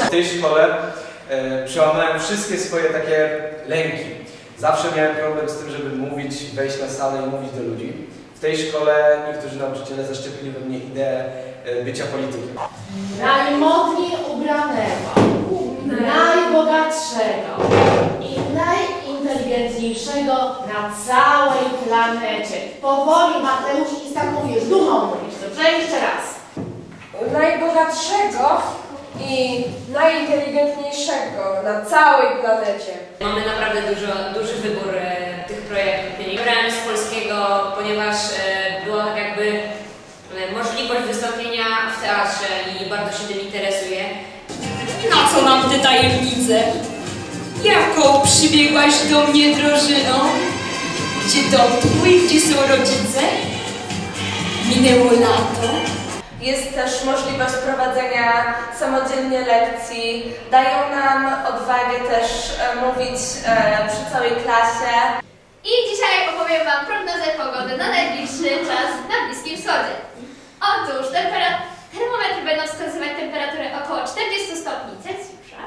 W tej szkole przełamałem wszystkie swoje takie lęki. Zawsze miałem problem z tym, żeby mówić, wejść na salę i mówić do ludzi. W tej szkole niektórzy nauczyciele zaszczepili we mnie ideę bycia politykiem. Najmodniej ubranego, najbogatszego i najinteligentniejszego na całej planecie. Powoli, Mateusz, i tak mówisz, dumą mówisz, dobrze? Jeszcze raz. Najbogatszego i najinteligentniejszego na całej planecie. Mamy naprawdę duży wybór tych projektów. Wybrałem z polskiego, ponieważ była tak jakby możliwość wystąpienia w teatrze i bardzo się tym interesuję. Na co nam te tajemnice? Jaką przybiegłaś do mnie, drożyno? Gdzie dom twój, gdzie są rodzice? Minęło lato. Jest też możliwość prowadzenia samodzielnie lekcji. Dają nam odwagę też mówić przy całej klasie. I dzisiaj opowiem Wam prognozę pogody na najbliższy czas na Bliskim Wschodzie. Otóż termometry będą wskazywać temperaturę około 40 stopni Celsjusza.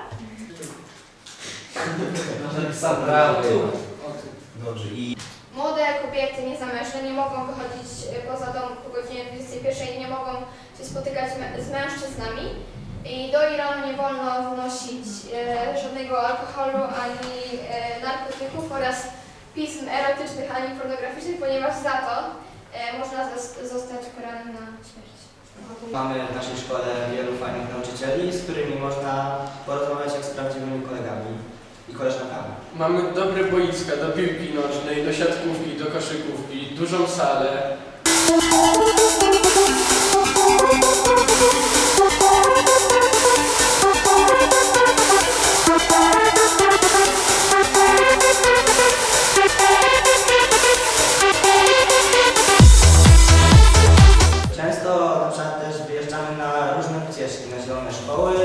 Dobrze. Młode kobiety niezamężne nie mogą wychodzić poza dom po godzinie 21 i nie mogą się spotykać z mężczyznami. I do Iranu nie wolno wnosić żadnego alkoholu ani narkotyków oraz pism erotycznych ani pornograficznych, ponieważ za to można zostać ukaranym na śmierć. Mamy w naszej szkole wielu fajnych nauczycieli, z którymi można porozmawiać jak z prawdziwymi kolegami i koleżankami. Mamy dobre boiska do piłki nożnej, do siatkówki, do koszykówki, dużą salę. Często na przykład też wyjeżdżamy na różne wycieczki, na zielone szkoły.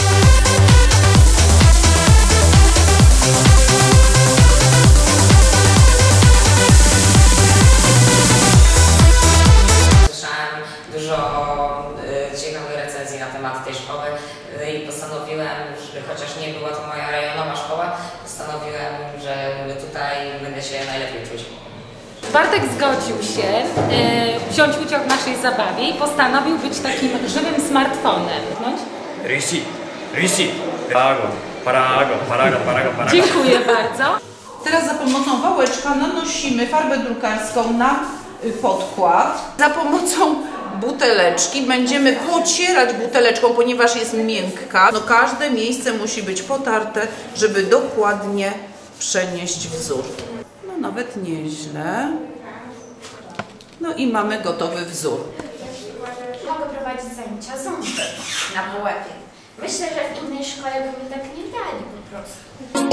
Słyszałem dużo ciekawych recenzji na temat tej szkoły i postanowiłem, że chociaż nie była to moja rejonowa szkoła, postanowiłem, że tutaj będę się najlepiej czuć. Bartek zgodził się wziąć udział w naszej zabawie i postanowił być takim żywym smartfonem. Rishi, parago. Dziękuję bardzo. Teraz za pomocą wałeczka nanosimy farbę drukarską na podkład. Za pomocą buteleczki będziemy pocierać buteleczką, ponieważ jest miękka. No, każde miejsce musi być potarte, żeby dokładnie przenieść wzór. No nawet nieźle. No i mamy gotowy wzór. Mogę prowadzić zajęcia ząbem na WF-ie. Myślę, że w innej szkole by mi tak nie dali po prostu.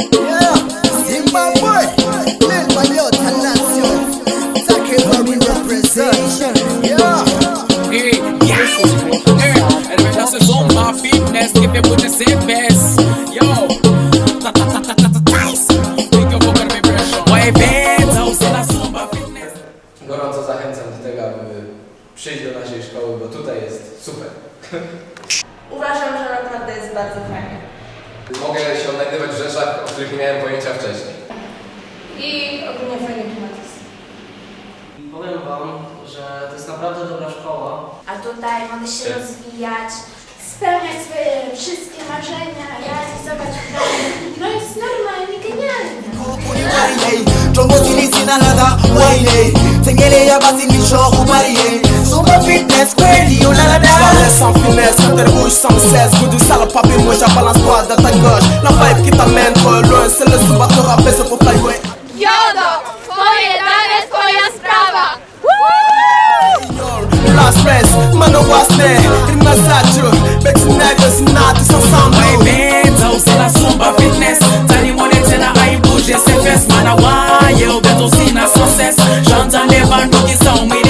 Gorąco zachęcam do tego, aby przyjść do naszej szkoły, bo tutaj jest super. Uważam, że naprawdę jest bardzo fajnie. Mogę się odnajdywać w rzeczach, o których nie miałem pojęcia wcześniej. I ogólnie fajny klimat jest. Powiem Wam, że to jest naprawdę dobra szkoła. A tutaj mogę się rozwijać, spełniać swoje wszystkie marzenia, realizować plany. No jest normalnie genialne. Sans finesse, interrouge sans cesse. Goût du sale papier, moi j'balance-toi dans ta gauche. La vibe qui t'amène trop loin, c'est le sous bateau rappé, c'est pour flyway. Jodo! Twoje dane, twoja sprawa! Last race, mano wasne, rima zacho. Betty niggas, natis ensemble. Bento, c'est la Zumba fitness. Tani money, c'est la high bouge, c'est fest. Man, I want you, beto sina sans cesse. J'entends les bandes qui sont